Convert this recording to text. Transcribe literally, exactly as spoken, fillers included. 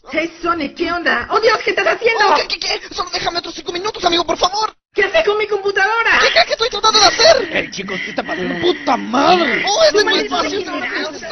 Hey, Sonic, ¿qué onda? ¡Oh, Dios! ¿Qué estás haciendo? Oh, ¿qué, qué, qué? Solo déjame otros cinco minutos, amigo, por favor. ¿Qué haces con mi computadora? ¿Qué crees que estoy tratando de hacer? El chico, ¿qué está pasando? ¡Puta madre! ¡Oh, es ¡Tu muy maldito fácil! degenerado!